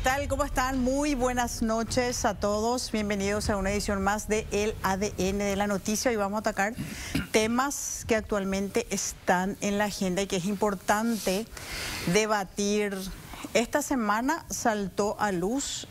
tal? ¿Cómo están? Muy buenas noches a todos. Bienvenidos a una edición más de El ADN de la Noticia. Hoy vamos a atacar temas que actualmente están en la agenda y que es importante debatir. Esta semana saltó a luz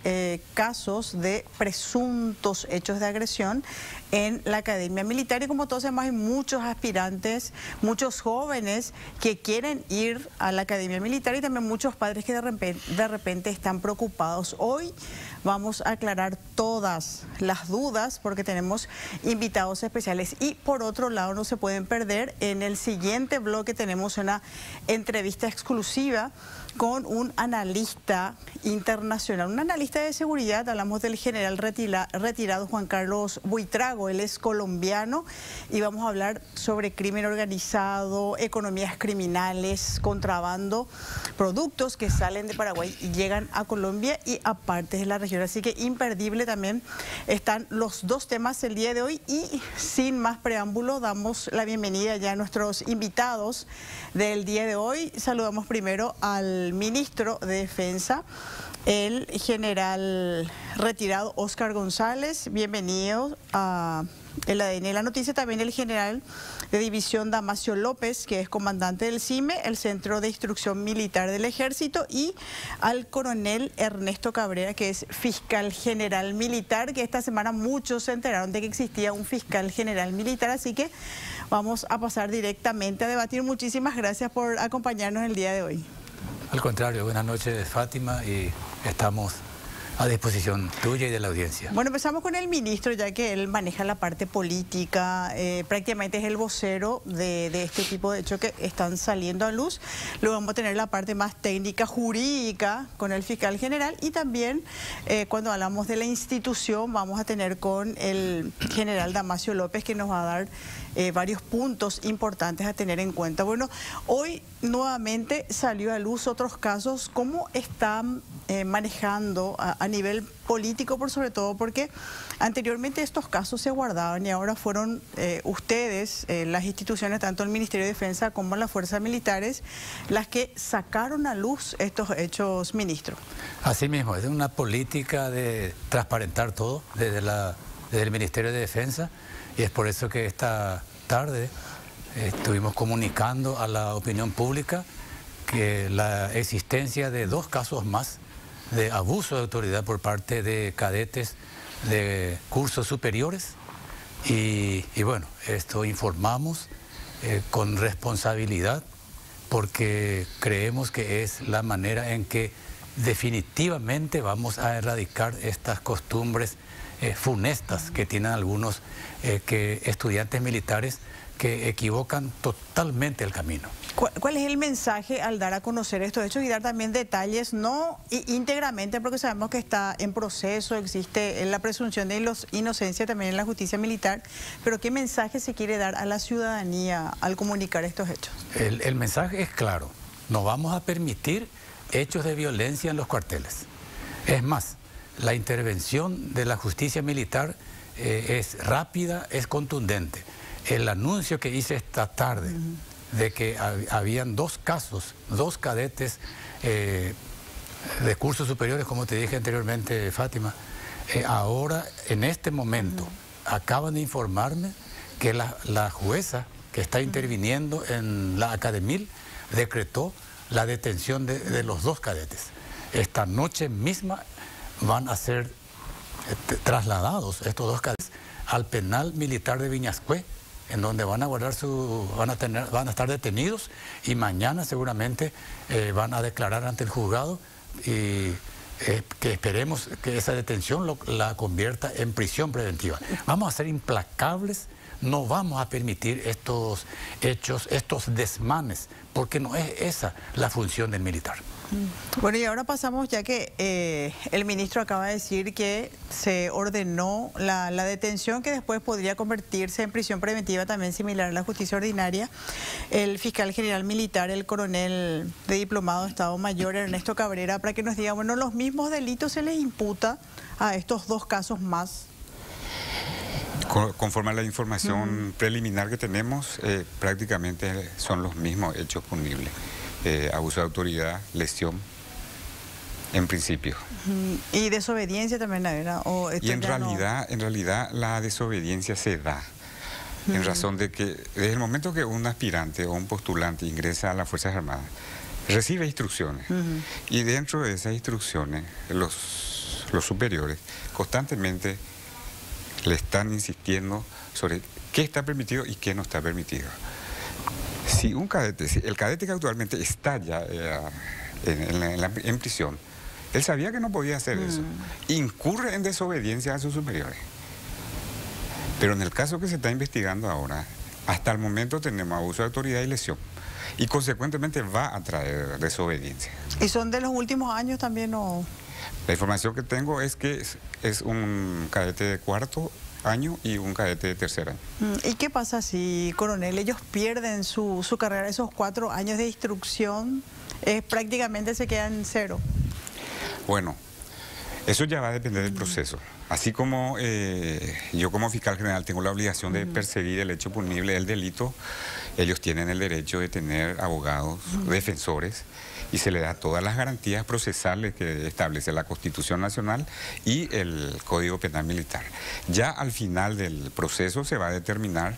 casos de presuntos hechos de agresión en la Academia Militar y como todos sabemos hay muchos aspirantes, muchos jóvenes que quieren ir a la Academia Militar y también muchos padres que de repente están preocupados. Hoy vamos a aclarar todas las dudas porque tenemos invitados especiales y por otro lado no se pueden perder, en el siguiente bloque tenemos una entrevista exclusiva con un analista internacional, un analista de seguridad. Hablamos del general retirado Juan Carlos Buitrago. Él es colombiano y vamos a hablar sobre crimen organizado, economías criminales, contrabando, productos que salen de Paraguay y llegan a Colombia y a partes de la región. Así que imperdible también están los dos temas el día de hoy y sin más preámbulo damos la bienvenida ya a nuestros invitados del día de hoy. Saludamos primero al ministro de Defensa, el general retirado Óscar González. Bienvenido a el ADN de la Noticia. También el general de división Damasio López, que es comandante del CIME, el Centro de Instrucción Militar del Ejército, y al coronel Ernesto Cabrera, que es fiscal general militar, que esta semana muchos se enteraron de que existía un fiscal general militar, así que vamos a pasar directamente a debatir. Muchísimas gracias por acompañarnos el día de hoy. Al contrario, buenas noches, Fátima, y estamos a disposición tuya y de la audiencia. Bueno, empezamos con el ministro, ya que él maneja la parte política, prácticamente es el vocero de este tipo de hechos que están saliendo a luz. Luego vamos a tener la parte más técnica, jurídica, con el fiscal general, y también cuando hablamos de la institución vamos a tener con el general Damasio López, que nos va a dar varios puntos importantes a tener en cuenta. Bueno, hoy nuevamente salió a luz otros casos. ¿Cómo están manejando a nivel político, por sobre todo? Porque anteriormente estos casos se guardaban y ahora fueron ustedes, las instituciones, tanto el Ministerio de Defensa como las fuerzas militares, las que sacaron a luz estos hechos, ministro. Así mismo, es una política de transparentar todo desde el Ministerio de Defensa, y es por eso que esta tarde estuvimos comunicando a la opinión pública que la existencia de dos casos más de abuso de autoridad por parte de cadetes de cursos superiores y bueno, esto informamos con responsabilidad porque creemos que es la manera en que definitivamente vamos a erradicar estas costumbres funestas que tienen algunos estudiantes militares que equivocan totalmente el camino. ¿Cuál es el mensaje al dar a conocer estos hechos y dar también detalles, no íntegramente, porque sabemos que está en proceso, existe la presunción de inocencia también en la justicia militar, pero qué mensaje se quiere dar a la ciudadanía al comunicar estos hechos? El mensaje es claro, no vamos a permitir hechos de violencia en los cuarteles. Es más, la intervención de la justicia militar es rápida, es contundente. El anuncio que hice esta tarde de que habían dos casos, dos cadetes de cursos superiores, como te dije anteriormente, Fátima, ahora, en este momento, acaban de informarme que la jueza que está interviniendo en la Academia decretó la detención de los dos cadetes. Esta noche misma van a ser trasladados estos dos cadetes al penal militar de Viñascué, en donde van a guardar van a estar detenidos y mañana seguramente van a declarar ante el juzgado y que esperemos que esa detención la convierta en prisión preventiva. Vamos a ser implacables, no vamos a permitir estos hechos, estos desmanes, porque no es esa la función del militar. Bueno, y ahora pasamos, ya que el ministro acaba de decir que se ordenó la detención, que después podría convertirse en prisión preventiva, también similar a la justicia ordinaria. El fiscal general militar, el coronel de diplomado de Estado Mayor, Ernesto Cabrera, para que nos diga, bueno, los mismos delitos se les imputa a estos dos casos más. Conforme a la información preliminar que tenemos, prácticamente son los mismos hechos punibles. Abuso de autoridad, lesión en principio. Y desobediencia también, ¿verdad? O Y en realidad la desobediencia se da en razón de que desde el momento que un aspirante o un postulante ingresa a las Fuerzas Armadas, recibe instrucciones y dentro de esas instrucciones los superiores constantemente le están insistiendo sobre qué está permitido y qué no está permitido. Si el cadete que actualmente está ya en prisión, él sabía que no podía hacer eso, incurre en desobediencia a sus superiores. Pero en el caso que se está investigando ahora, hasta el momento tenemos abuso de autoridad y lesión. Y consecuentemente va a traer desobediencia. ¿Y son de los últimos años también o...? La información que tengo es que es un cadete de cuarto año y un cadete de tercer año. ¿Y qué pasa si, coronel, ellos pierden su carrera, esos 4 años de instrucción, prácticamente se quedan en cero? Bueno, eso ya va a depender del proceso. Así como yo como fiscal general tengo la obligación de perseguir el hecho punible del delito, ellos tienen el derecho de tener abogados, defensores, y se le da todas las garantías procesales que establece la Constitución Nacional y el Código Penal Militar. Ya al final del proceso se va a determinar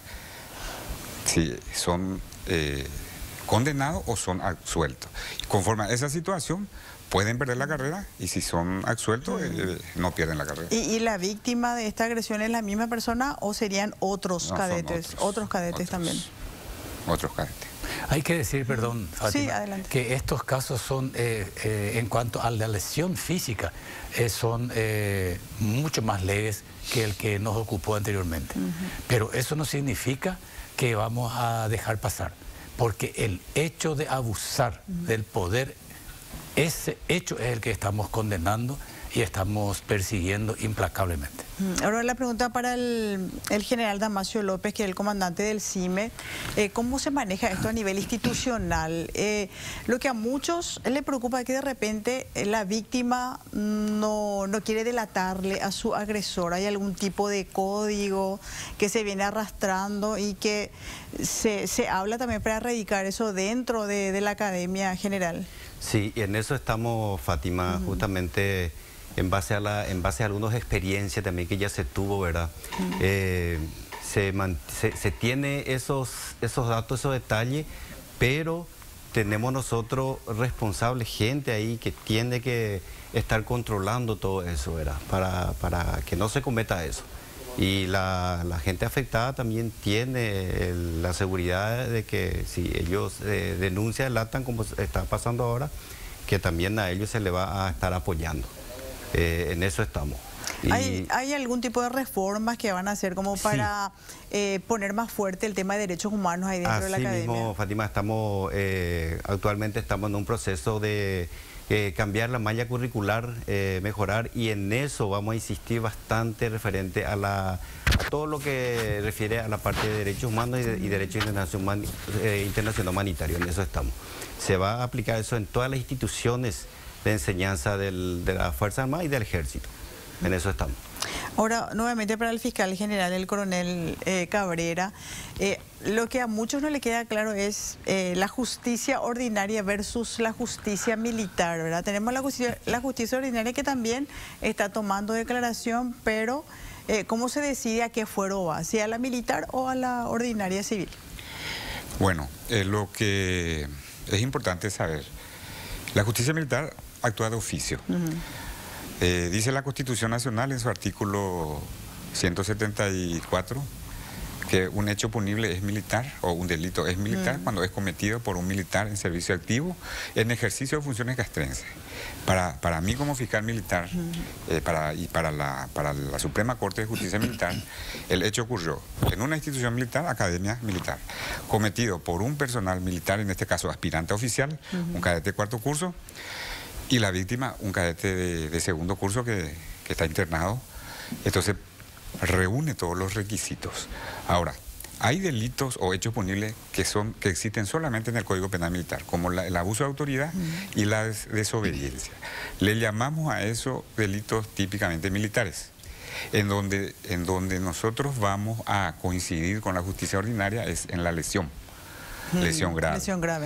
si son condenados o son absueltos. Conforme a esa situación, pueden perder la carrera y si son absueltos, no pierden la carrera. ¿Y la víctima de esta agresión es la misma persona o serían otros cadetes? Otros cadetes también. Otros cadetes. Hay que decir, perdón, Fátima, que estos casos son, en cuanto a la lesión física, son mucho más leves que el que nos ocupó anteriormente. Pero eso no significa que vamos a dejar pasar, porque el hecho de abusar del poder, ese hecho es el que estamos condenando y estamos persiguiendo implacablemente. Ahora la pregunta para el general Damasio López, que es el comandante del CIME. ¿Cómo se maneja esto a nivel institucional? Lo que a muchos les preocupa es que de repente la víctima no quiere delatarle a su agresor. ¿Hay algún tipo de código que se viene arrastrando y que se habla también para erradicar eso dentro de la Academia General? Sí, y en eso estamos, Fátima, justamente en base a algunas experiencias también que ya se tuvo, ¿verdad? Se tiene esos datos, esos detalles, pero tenemos nosotros responsables, gente ahí que tiene que estar controlando todo eso, ¿verdad? Para que no se cometa eso. Y la gente afectada también tiene la seguridad de que si ellos denuncian, delatan como está pasando ahora, que también a ellos se les va a estar apoyando. En eso estamos. ¿Hay algún tipo de reformas que van a hacer como para poner más fuerte el tema de derechos humanos ahí dentro de la Academia? Así mismo, Fátima, actualmente estamos en un proceso de cambiar la malla curricular, mejorar, y en eso vamos a insistir bastante referente a todo lo que refiere a la parte de derechos humanos y derecho internacional humanitario. En eso estamos. Se va a aplicar eso en todas las instituciones de enseñanza de la Fuerza Armada y del Ejército. En eso estamos. Ahora, nuevamente para el fiscal general, el coronel Cabrera, lo que a muchos no le queda claro es la justicia ordinaria versus la justicia militar, ¿verdad? Tenemos la justicia ordinaria que también está tomando declaración, pero ¿cómo se decide a qué fuero va? ¿Si a la militar o a la ordinaria civil? Bueno, lo que es importante saber, la justicia militar actúa de oficio. Dice la Constitución Nacional en su artículo 174 que un hecho punible es militar o un delito es militar cuando es cometido por un militar en servicio activo en ejercicio de funciones castrenses. Para mí como fiscal militar y para la Suprema Corte de Justicia Militar, el hecho ocurrió en una institución militar, academia militar, cometido por un personal militar, en este caso aspirante oficial, un cadete de cuarto curso, y la víctima, un cadete de segundo curso que está internado. Entonces, reúne todos los requisitos. Ahora, hay delitos o hechos punibles que existen solamente en el Código Penal Militar, como el abuso de autoridad y la desobediencia. Le llamamos a eso delitos típicamente militares, en donde nosotros vamos a coincidir con la justicia ordinaria es en la lesión grave. Lesión grave.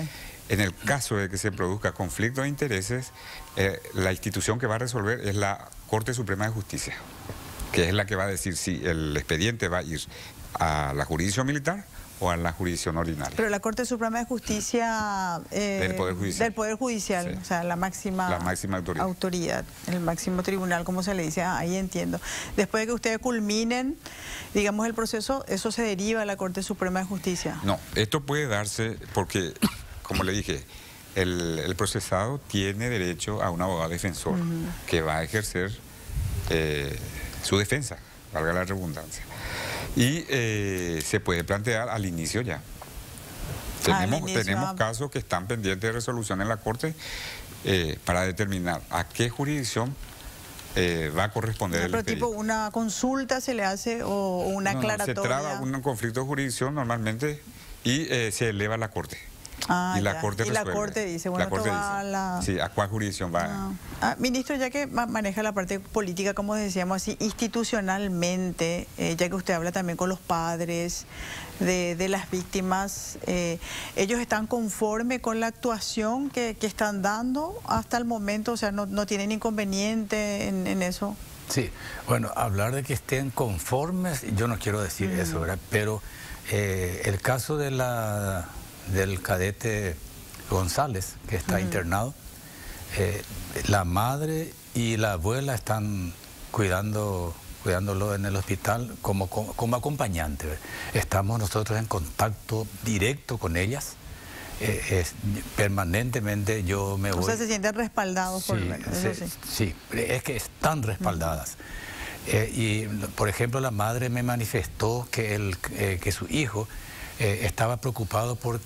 En el caso de que se produzca conflicto de intereses, la institución que va a resolver es la Corte Suprema de Justicia, que es la que va a decir si el expediente va a ir a la jurisdicción militar o a la jurisdicción ordinaria. Pero la Corte Suprema de Justicia del Poder Judicial, sí. O sea, la máxima autoridad, el máximo tribunal, como se le dice, ahí entiendo. Después de que ustedes culminen, digamos, el proceso, ¿eso se deriva a la Corte Suprema de Justicia? No, esto puede darse porque, como le dije, el procesado tiene derecho a un abogado defensor que va a ejercer su defensa, valga la redundancia. Y se puede plantear al inicio ya. Tenemos casos que están pendientes de resolución en la Corte para determinar a qué jurisdicción va a corresponder el expediente. Pero tipo una consulta se le hace o una aclaratoria. Se traba un conflicto de jurisdicción normalmente y se eleva a la Corte. Y la Corte resuelve. La Corte dice, bueno, sí, ¿a cuál jurisdicción va? Ministro, ya que maneja la parte política, como decíamos así, institucionalmente, ya que usted habla también con los padres de las víctimas, ¿ellos están conformes con la actuación que están dando hasta el momento? O sea, ¿no tienen inconveniente en eso? Sí, bueno, hablar de que estén conformes, yo no quiero decir eso, ¿verdad? Pero el caso del cadete González, que está internado, la madre y la abuela están cuidándolo en el hospital como acompañante. Estamos nosotros en contacto directo con ellas. Permanentemente yo me voy. O sea, se sienten respaldados por sí, es que están respaldadas. Y, por ejemplo, la madre me manifestó que su hijo estaba preocupado por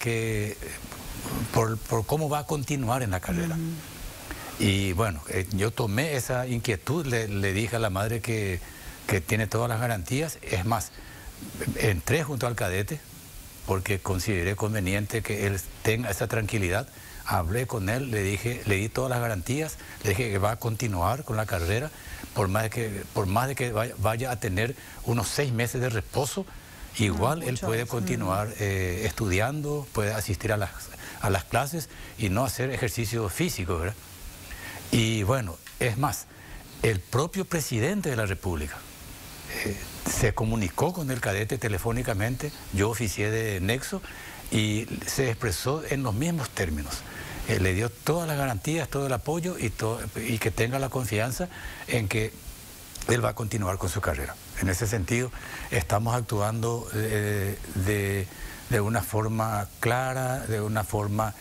cómo va a continuar en la carrera. Y bueno, yo tomé esa inquietud, le dije a la madre que tiene todas las garantías. Es más, entré junto al cadete porque consideré conveniente que él tenga esa tranquilidad. Hablé con él, le di todas las garantías, le dije que va a continuar con la carrera, por más de que vaya a tener unos 6 meses de reposo. Igual él puede continuar estudiando, puede asistir a las clases y no hacer ejercicio físico, ¿verdad? Y bueno, es más, el propio presidente de la República se comunicó con el cadete telefónicamente, yo oficié de nexo, y se expresó en los mismos términos. Le dio todas las garantías, todo el apoyo y que tenga la confianza en que él va a continuar con su carrera. En ese sentido, estamos actuando de una forma clara, de una forma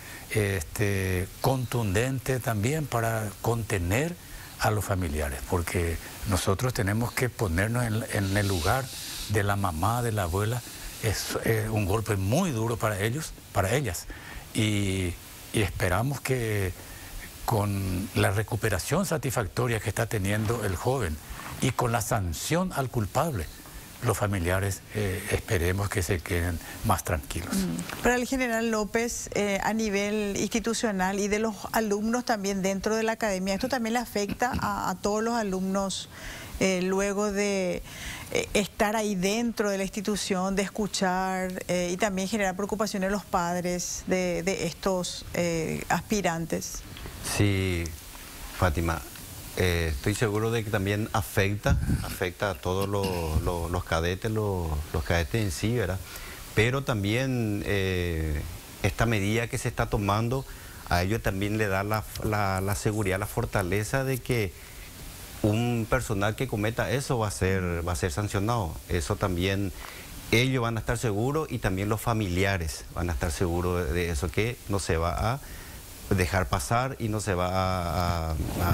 contundente también para contener a los familiares, porque nosotros tenemos que ponernos en el lugar de la mamá, de la abuela. Es un golpe muy duro para ellos, para ellas, y esperamos que con la recuperación satisfactoria que está teniendo el joven y con la sanción al culpable, los familiares esperemos que se queden más tranquilos. Para el general López, a nivel institucional y de los alumnos también dentro de la academia, ¿esto también le afecta a todos los alumnos luego de estar ahí dentro de la institución, de escuchar y también generar preocupación en los padres de estos aspirantes? Sí, Fátima. Estoy seguro de que también afecta a todos los cadetes, los cadetes en sí, ¿verdad? Pero también esta medida que se está tomando, a ellos también le da la seguridad, la fortaleza de que un personal que cometa eso va a ser sancionado. Eso también, ellos van a estar seguros y también los familiares van a estar seguros de eso, que no se va a dejar pasar y no se va a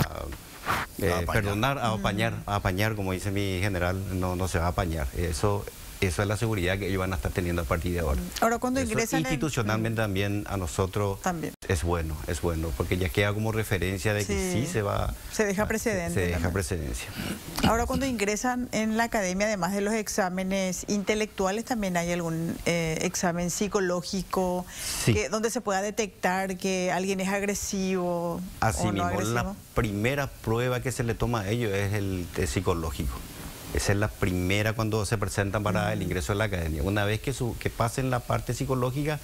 perdonar, a apañar, como dice mi general, no se va a apañar. Eso es la seguridad que ellos van a estar teniendo a partir de ahora. Ahora, cuando ingresan institucionalmente también a nosotros es bueno, porque ya queda como referencia de que sí se va... Se deja precedente. Se deja precedencia. Ahora, cuando ingresan en la academia, además de los exámenes intelectuales, también hay algún examen psicológico donde se pueda detectar que alguien es agresivo. Así o mismo, no agresivo. La primera prueba que se le toma a ellos es el psicológico. Esa es la primera cuando se presentan para el ingreso a la academia. Una vez que pasen la parte psicológica,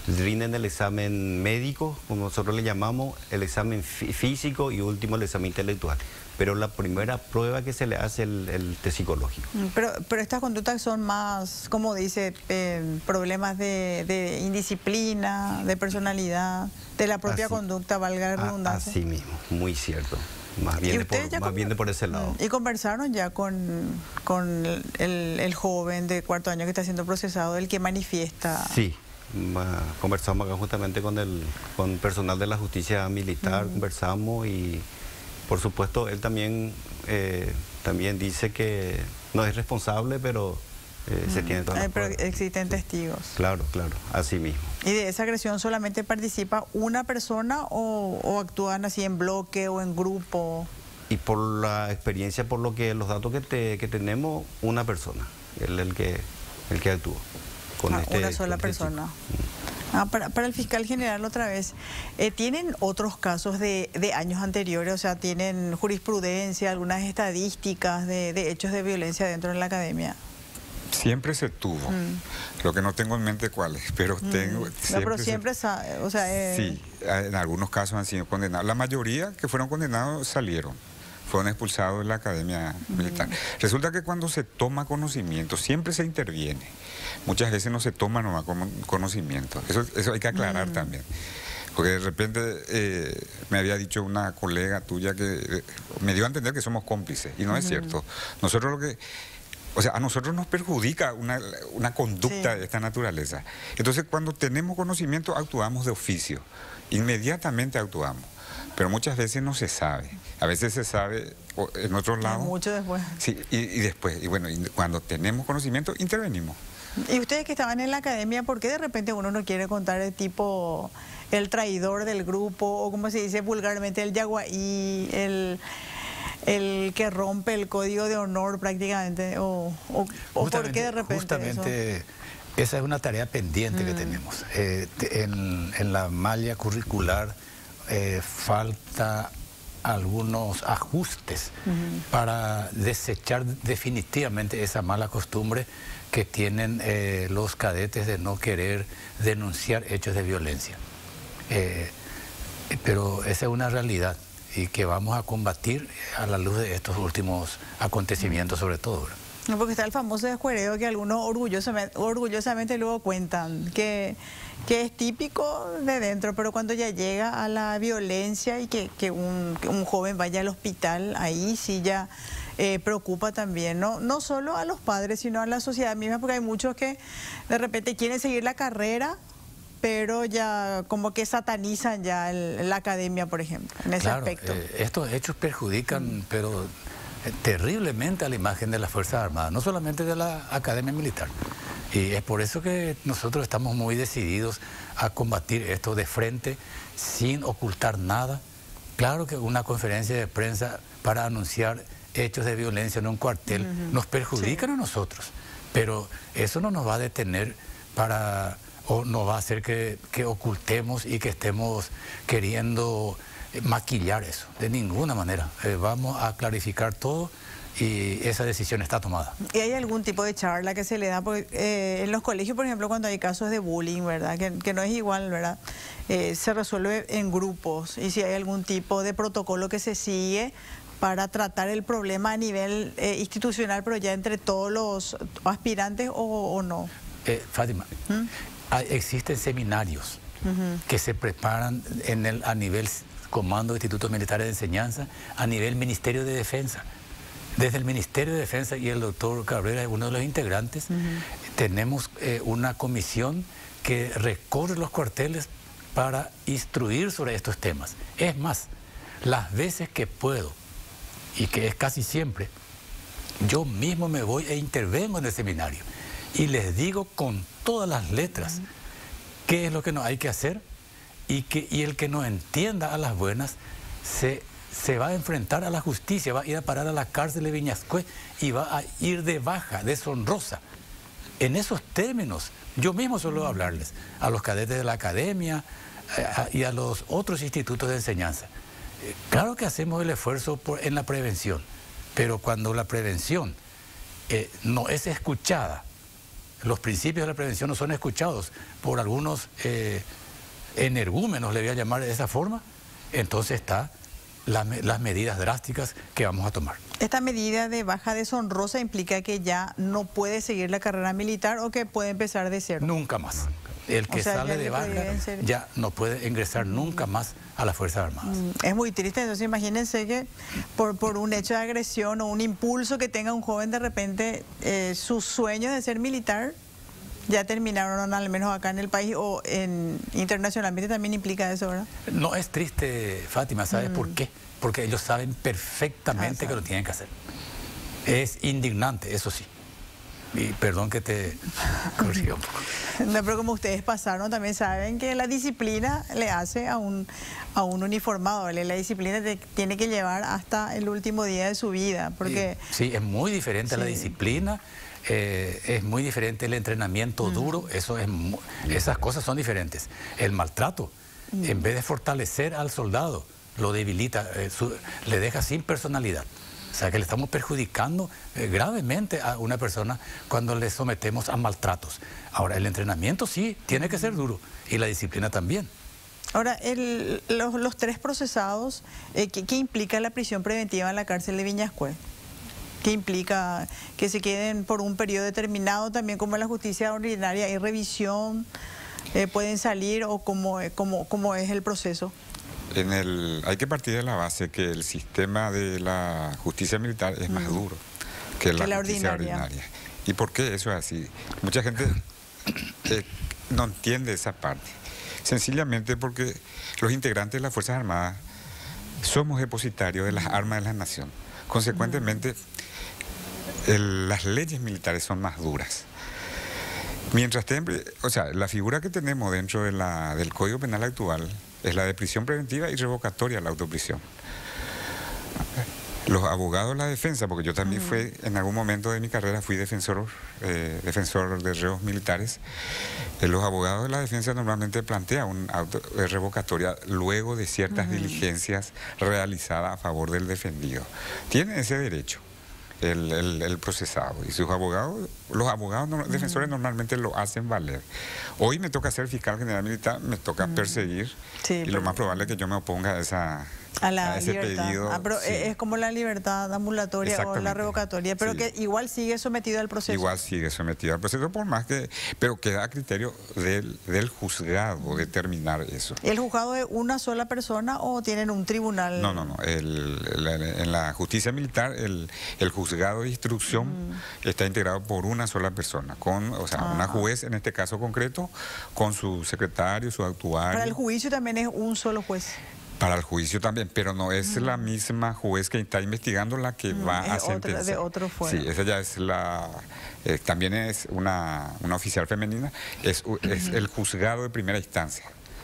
rinden el examen médico, como nosotros le llamamos, el examen físico y último el examen intelectual. Pero la primera prueba que se le hace es el test psicológico. Pero estas conductas son más, como dice, problemas de indisciplina, de personalidad, de la propia conducta, valga la redundancia. Así mismo, muy cierto. Más bien de por ese lado. ¿Y conversaron ya con el joven de cuarto año que está siendo procesado, el que manifiesta? Sí, conversamos acá justamente con personal de la justicia militar, conversamos y por supuesto él también dice que no es responsable, pero se tiene todas las pero pruebas. existen testigos. Claro, así mismo. ¿Y de esa agresión solamente participa una persona o actúan así en bloque o en grupo? Y por la experiencia, por lo que los datos que tenemos, una persona, él el que actuó. Una sola persona. Para el fiscal general otra vez, ¿tienen otros casos de años anteriores? O sea, ¿tienen jurisprudencia, algunas estadísticas de hechos de violencia dentro de la academia? Siempre se tuvo. Lo que no tengo en mente cuáles, pero tengo... Siempre o sea... Sí, en algunos casos han sido condenados. La mayoría que fueron condenados fueron expulsados de la academia militar. Resulta que cuando se toma conocimiento, siempre se interviene. Muchas veces no se toma nomás conocimiento. Eso hay que aclarar también. Porque de repente me había dicho una colega tuya que me dio a entender que somos cómplices, y no es cierto. A nosotros nos perjudica una conducta de esta naturaleza. Entonces, cuando tenemos conocimiento, actuamos de oficio. Inmediatamente actuamos. Pero muchas veces no se sabe. A veces se sabe en otros lados. Mucho después. Sí, y después. Y bueno, cuando tenemos conocimiento, intervenimos. Y ustedes que estaban en la academia, ¿por qué de repente uno no quiere contar el tipo, el traidor del grupo, o como se dice vulgarmente, el yaguaí, el que rompe el código de honor prácticamente? ¿O por qué de repente justamente eso? Esa es una tarea pendiente que tenemos. En la malla curricular falta algunos ajustes para desechar definitivamente esa mala costumbre que tienen los cadetes de no querer denunciar hechos de violencia. Pero esa es una realidad y que vamos a combatir a la luz de estos últimos acontecimientos sobre todo, ¿verdad? No, porque está el famoso descuereo que algunos orgullosamente luego cuentan, que es típico de dentro, pero cuando ya llega a la violencia y que un joven vaya al hospital, ahí sí ya preocupa también, no solo a los padres, sino a la sociedad misma, porque hay muchos que de repente quieren seguir la carrera, pero ya como que satanizan ya la academia, por ejemplo, en ese aspecto. Estos hechos perjudican, pero terriblemente a la imagen de las Fuerzas Armadas, no solamente de la Academia Militar. Y es por eso que nosotros estamos muy decididos a combatir esto de frente, sin ocultar nada. Claro que una conferencia de prensa para anunciar hechos de violencia en un cuartel nos perjudican a nosotros, pero eso no nos va a detener o no va a hacer que ocultemos y que estemos queriendo maquillar eso, de ninguna manera. Vamos a clarificar todo y esa decisión está tomada. ¿Y hay algún tipo de charla que se le da? Porque en los colegios, por ejemplo, cuando hay casos de bullying, ¿verdad? Que no es igual, ¿verdad? Se resuelve en grupos, y si hay algún tipo de protocolo que se sigue para tratar el problema a nivel institucional, pero ya entre todos los aspirantes o no. Fátima, existen seminarios que se preparan a nivel Comando de Institutos Militares de Enseñanza, a nivel Ministerio de Defensa. Desde el Ministerio de Defensa, y el doctor Cabrera es uno de los integrantes, tenemos una comisión que recorre los cuarteles para instruir sobre estos temas. Es más, las veces que puedo, y que es casi siempre, yo mismo me voy e intervengo en el seminario y les digo con todas las letras qué es lo que no hay que hacer, y el que no entienda a las buenas se va a enfrentar a la justicia, va a ir a parar a la cárcel de Viñascué y va a ir de baja, deshonrosa. En esos términos, yo mismo suelo hablarles a los cadetes de la academia y a los otros institutos de enseñanza. Claro que hacemos el esfuerzo en la prevención, pero cuando la prevención no es escuchada los principios de la prevención no son escuchados por algunos energúmenos, le voy a llamar de esa forma, entonces está las medidas drásticas que vamos a tomar. ¿Esta medida de baja deshonrosa implica que ya no puede seguir la carrera militar o que puede empezar de cero? Nunca más. El que sale de baja ya no puede ingresar nunca más a las Fuerzas Armadas. Es muy triste, entonces imagínense que por un hecho de agresión o un impulso que tenga un joven, de repente sus sueños de ser militar ya terminaron, al menos acá en el país, o internacionalmente también implica eso, ¿verdad? No es triste, Fátima, ¿sabes por qué? Porque ellos saben perfectamente que lo tienen que hacer. Es indignante, eso sí. Y perdón que te corrijo un poco. No, pero como ustedes pasaron, también saben que la disciplina le hace a un uniformado, la disciplina te tiene que llevar hasta el último día de su vida, porque... Sí, es muy diferente la disciplina, es muy diferente el entrenamiento duro, esas cosas son diferentes. El maltrato, en vez de fortalecer al soldado, lo debilita, le deja sin personalidad. O sea, que le estamos perjudicando gravemente a una persona cuando le sometemos a maltratos. Ahora, el entrenamiento sí, tiene que ser duro, y la disciplina también. Ahora, los 3 procesados, ¿qué implica la prisión preventiva en la cárcel de Viñascué? ¿Qué implica que se queden por un periodo determinado? También como en la justicia ordinaria, ¿hay revisión? ¿Pueden salir o cómo es el proceso? Hay que partir de la base que el sistema de la justicia militar es más duro que la justicia ordinaria. ¿Y por qué eso es así? Mucha gente no entiende esa parte. Sencillamente porque los integrantes de las Fuerzas Armadas somos depositarios de las armas de la nación. Consecuentemente, las leyes militares son más duras. Mientras la figura que tenemos dentro del Código Penal actual es la de prisión preventiva y revocatoria a la autoprisión. Los abogados de la defensa, porque yo también en algún momento de mi carrera fui defensor de reos militares, los abogados de la defensa normalmente plantean una revocatoria luego de ciertas diligencias realizadas a favor del defendido. Tienen ese derecho el procesado, y los abogados defensores normalmente lo hacen valer. Hoy me toca ser fiscal general militar, me toca perseguir, y lo más probable es que yo me oponga a ese pedido. Pero es como la libertad ambulatoria o la revocatoria, pero que igual sigue sometido al proceso. Igual sigue sometido al proceso, pero queda a criterio del juzgado determinar eso. ¿El juzgado es una sola persona o tienen un tribunal? No. En la justicia militar, el juzgado de instrucción está integrado por una sola persona, una juez en este caso concreto, con su secretario, su actuario. ¿Para el juicio también es un solo juez? Para el juicio también, pero no es la misma juez que está investigando la que va a sentenciar. De otro fuera. Sí, esa ya es también es una oficial femenina, es el juzgado de primera instancia.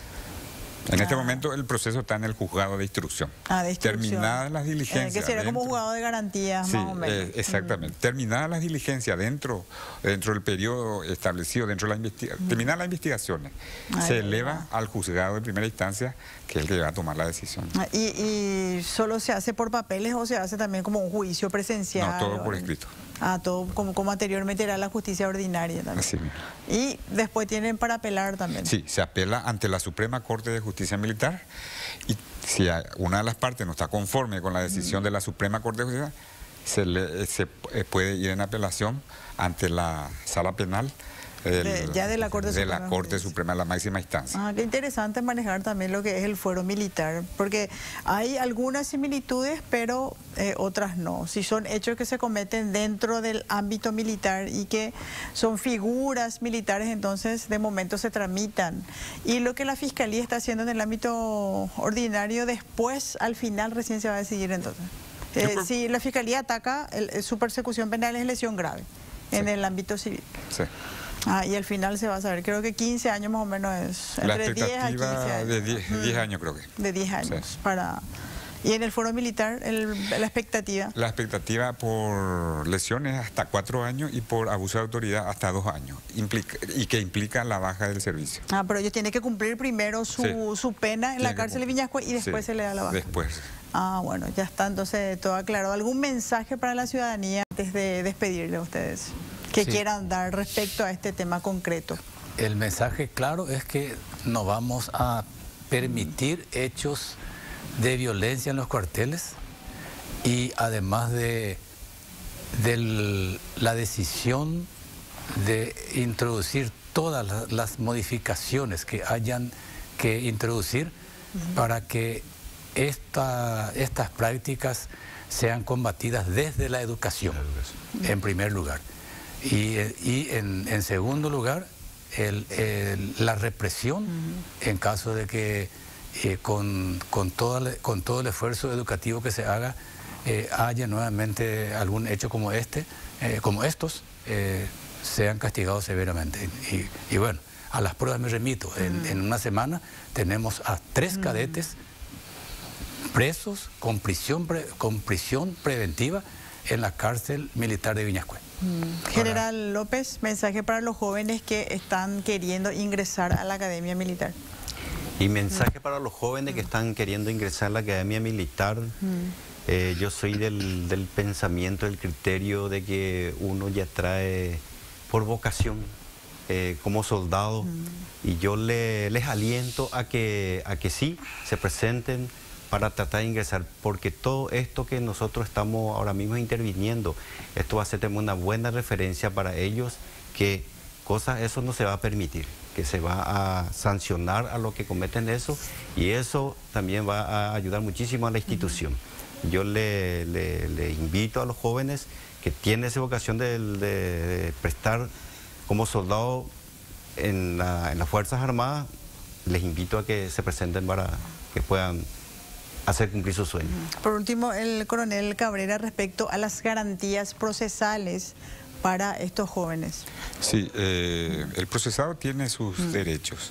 En este momento el proceso está en el juzgado de instrucción. Terminadas las diligencias. Que sería como juzgado de garantías, más o menos. Exactamente. Terminadas las diligencias dentro del periodo establecido, terminadas las investigaciones, se eleva al juzgado de primera instancia, que es el que va a tomar la decisión. ¿Y solo se hace por papeles o se hace también como un juicio presencial? No, todo por escrito. Todo como anteriormente era la justicia ordinaria también. Así mismo. Y después tienen para apelar también. Sí, se apela ante la Suprema Corte de Justicia Militar, y si una de las partes no está conforme con la decisión de la Suprema Corte de Justicia, se puede ir en apelación ante la Sala Penal de la Corte Suprema, la máxima instancia. Qué interesante manejar también lo que es el fuero militar, porque hay algunas similitudes, pero otras no. Si son hechos que se cometen dentro del ámbito militar y que son figuras militares, entonces de momento se tramitan. Y lo que la Fiscalía está haciendo en el ámbito ordinario, después, al final, recién se va a decidir entonces. Si la Fiscalía ataca, su persecución penal es lesión grave en el ámbito civil. Sí. Y al final se va a saber, creo que 15 años más o menos es. Entre 10 a 15 años. De 10 años creo que. De 10 años. Sí. ¿Y en el fuero militar, la expectativa? La expectativa por lesiones hasta 4 años y por abuso de autoridad hasta 2 años. Y que implica la baja del servicio. Pero ellos tienen que cumplir primero su pena en la cárcel de Viñascué y después se le da la baja. Después. Bueno, ya está entonces todo aclarado. ¿Algún mensaje para la ciudadanía antes de despedirle a ustedes? que Sí. quieran dar respecto a este tema concreto. El mensaje claro es que no vamos a permitir hechos de violencia en los cuarteles y además de la decisión de introducir todas las modificaciones que hayan que introducir para que estas prácticas sean combatidas desde la educación, en primer lugar. Y en segundo lugar, la represión en caso de que con todo el esfuerzo educativo que se haga haya nuevamente algún hecho como estos, sean castigados severamente. Y bueno, a las pruebas me remito. En una semana tenemos a 3 cadetes presos con prisión preventiva en la cárcel militar de Viñascué. General López, mensaje para los jóvenes que están queriendo ingresar a la Academia Militar. Y mensaje para los jóvenes que están queriendo ingresar a la Academia Militar. Yo soy del pensamiento, del criterio de que uno ya trae por vocación como soldado, y yo les aliento a que sí se presenten para tratar de ingresar, porque todo esto que nosotros estamos ahora mismo interviniendo, esto va a ser también una buena referencia para ellos, que eso no se va a permitir, que se va a sancionar a los que cometen eso, y eso también va a ayudar muchísimo a la institución. Yo le invito a los jóvenes que tienen esa vocación de prestar como soldado en las Fuerzas Armadas, les invito a que se presenten para que puedan hacer cumplir su sueño. Por último, el coronel Cabrera, respecto a las garantías procesales para estos jóvenes. Sí, el procesado tiene sus derechos.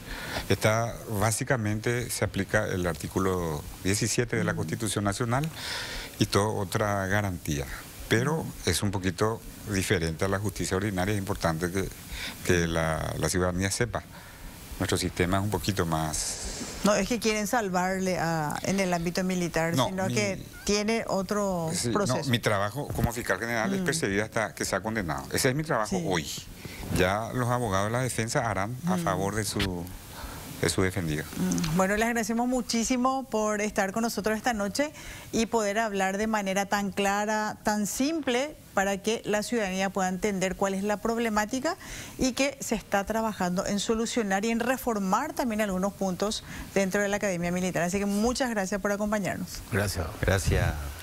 Básicamente se aplica el artículo 17 de la Constitución Nacional y toda otra garantía. Pero es un poquito diferente a la justicia ordinaria. Es importante que la ciudadanía sepa. Nuestro sistema es un poquito más... No es que quieren salvarle en el ámbito militar, No, sino que tiene otro proceso. No, mi trabajo como fiscal general es perseguir hasta que sea condenado. Ese es mi trabajo hoy. Ya los abogados de la defensa harán a favor de su defendido. Bueno, les agradecemos muchísimo por estar con nosotros esta noche y poder hablar de manera tan clara, tan simple, para que la ciudadanía pueda entender cuál es la problemática y que se está trabajando en solucionar y en reformar también algunos puntos dentro de la Academia Militar. Así que muchas gracias por acompañarnos. Gracias. Gracias.